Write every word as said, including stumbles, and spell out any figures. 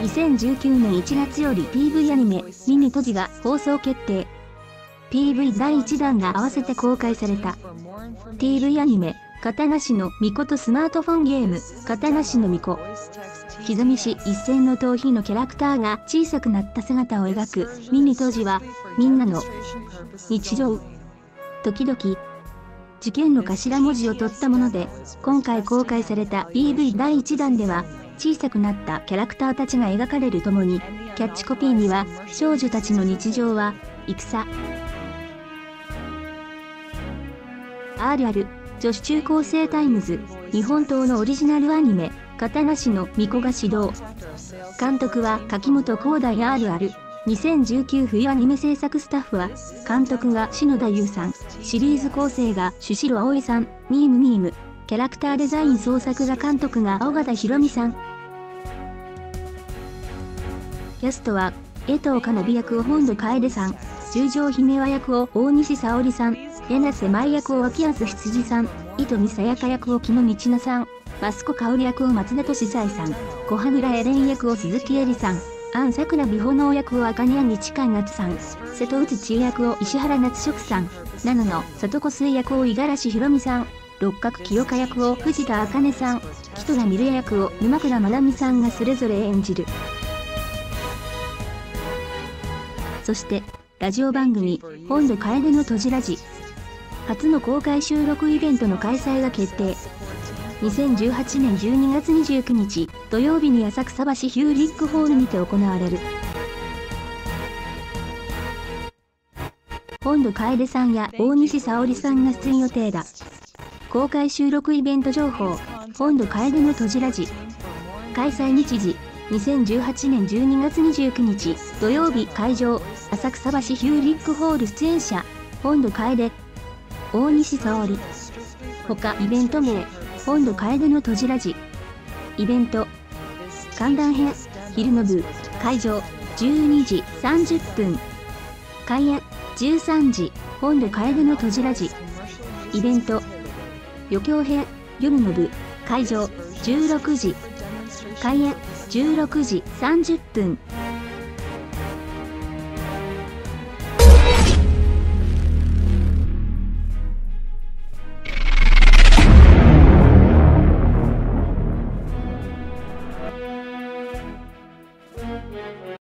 にせんじゅうきゅうねんいちがつより ピーブイ アニメ「ミニトジ」が放送決定。 ピーブイ だいいちだんが合わせて公開された。 ティーブイ アニメ「刀師の巫女」とスマートフォンゲーム「刀師の巫女」。刻み師一線の逃避のキャラクターが小さくなった姿を描くミニトジは、みんなの日常、時々、事件の頭文字を取ったもので、今回公開された ピーブイ だいいちだんでは、小さくなったキャラクターたちが描かれるともに、キャッチコピーには、少女たちの日常は、戦。アール ある、女子中高生タイムズ、日本刀のオリジナルアニメ、刀師の巫女が始動。監督は柿本光大 アール ある。にせんじゅうきゅう冬アニメ制作スタッフは、監督が篠田優さん、シリーズ構成が朱代葵さん、ミームミーム、キャラクターデザイン創作画監督が尾形弘美さん。キャストは、江藤かなび役を本土楓さん、十条姫和役を大西沙織さん、柳瀬舞役を脇安羊さん、糸見さやか役を木野道奈さん、益子香織役を松田俊哉さん、小羽村エレン役を鈴木恵里さん、安桜美穂の役を茜谷近海夏さん、瀬戸内千恵役を石原夏食さん、七野里子水役を五十嵐ひろみさん、六角清香役を藤田茜さん、木戸田美玲役を沼倉まなみさんがそれぞれ演じる。そして、ラジオ番組、本土楓のとじラジ。初の公開収録イベントの開催が決定。にせんじゅうはちねんじゅうにがつにじゅうくにち土曜日に浅草橋ヒューリックホールにて行われる。本土楓さんや大西沙織さんが出演予定だ。公開収録イベント情報、本土楓のとじラジ。開催日時、にせんじゅうはちねんじゅうにがつにじゅうくにち土曜日会場、浅草橋ヒューリックホール出演者、本土楓、大西沙織。他イベント名、本土楓のとじラジ。イベント、観覧編、昼の部、会場、じゅうにじさんじゅっぷん。開演、じゅうさんじ、本土楓のとじラジ。イベント、余興編、夜の部、会場、じゅうろくじ。開演、じゅうろくじさんじゅっぷん。